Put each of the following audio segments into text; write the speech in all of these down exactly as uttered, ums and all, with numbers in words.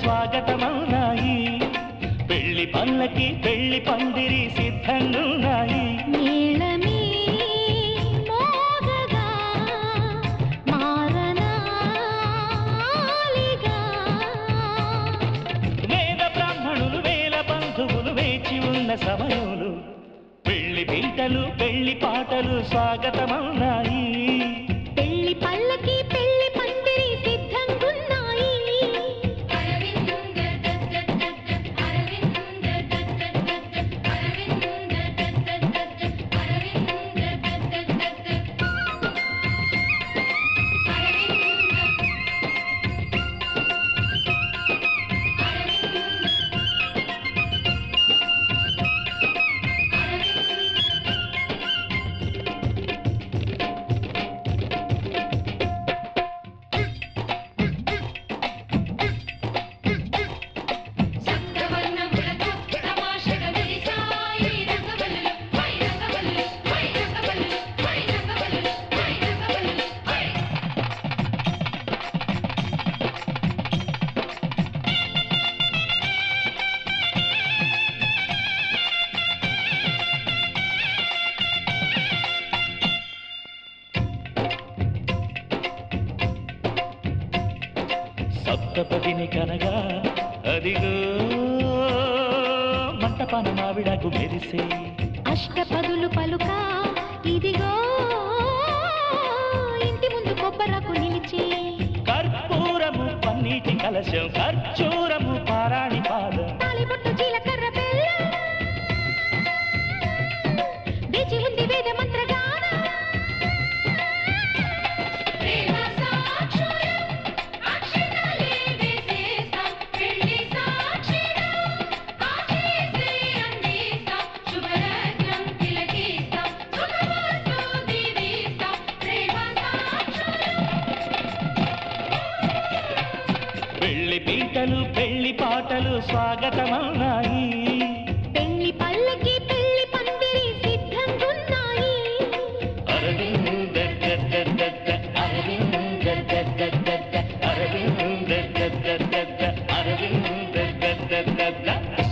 స్వాగతమవునాయి పెళ్లి పల్లకి పెళ్లి పందిరి సిద్ధంగున్నాయి నీలమే మోగగా మారనాలిగా వేద బ్రాహ్మణులు వేల బంధువులు వేచి ఉన్న సమయంలో పెళ్లి పీటలు పెళ్లి పాటలు స్వాగతమవునాయి పెళ్లి పల్లకి పెళ్లి పందిరి సిద్ధంగున్నాయి సప్తపదిని కనగా అదిగో మంటపాన మావిడకు మెరిసే అష్టపదులు పలుక ఇదిగో ఇంటి ముందు కొబ్బరకు నిలిచి కర్పూరము పన్నీటి కలశం ఖర్జూరము పారాణి పాదం తాలిబొట్టు జీలకర్ర బెల్లం వేచి ఉంది వేద మంత్రగానం పెళ్లి పీటలు పెళ్లి పాటలు స్వాగతమవునాయి పెళ్లి పల్లకి పెళ్లి పందిరి సిద్ధంగున్నాయి అరవింద దద్ద అరవింద దద్ద అరవింద దద్ద అరవింద దద్ద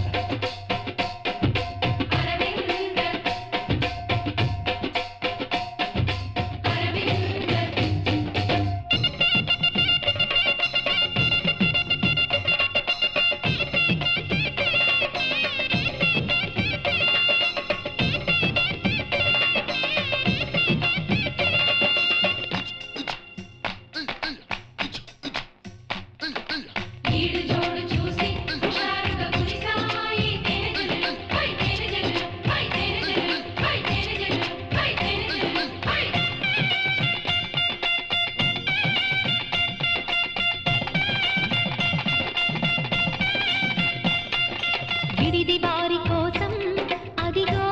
విడిది వారి కోసం అదిగో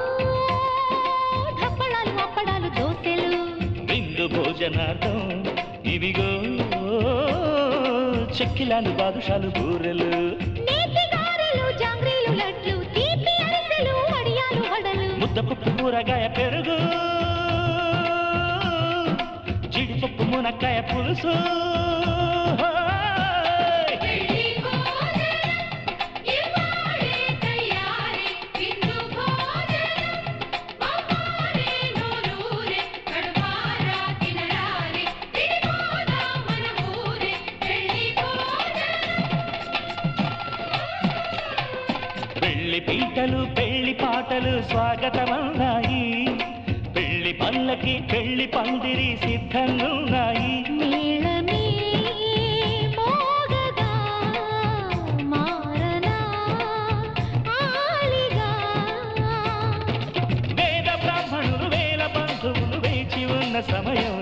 ధప్పడాలు అప్పడాలు దోసెలు విందు భోజనార్థం ఇవిగో చెక్కిలాలు బాదుషాలు బూరెలు నేతి గారెలు జాంగ్రీలు లడ్లు తీపి అరిసెలు వడియాలు వడలు ముద్దపప్పు కూరగాయ పెరుగు జీడిపప్పు మునక్కాయ పులుసు పెళ్లి పీటలు పెళ్లి పాటలు స్వాగతమవునాయి పెళ్లి పల్లకి పెళ్లి పందిరి సిద్ధంగున్నాయి నీలమే మోగగా మారనాలిగా వేద బ్రాహ్మణులు వేల బంధువులు వేచి ఉన్న సమయం